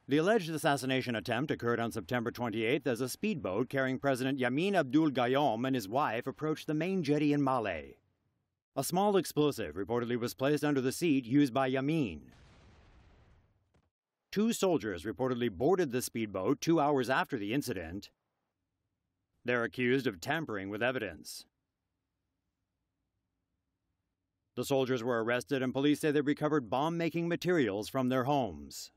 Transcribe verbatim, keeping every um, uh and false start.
The alleged assassination attempt occurred on September twenty-eighth as a speedboat carrying President Yameen Abdul Gayoom and his wife approached the main jetty in Malé. A small explosive reportedly was placed under the seat used by Yameen. Two soldiers reportedly boarded the speedboat two hours after the incident. They're accused of tampering with evidence. The soldiers were arrested and police say they recovered bomb-making materials from their homes.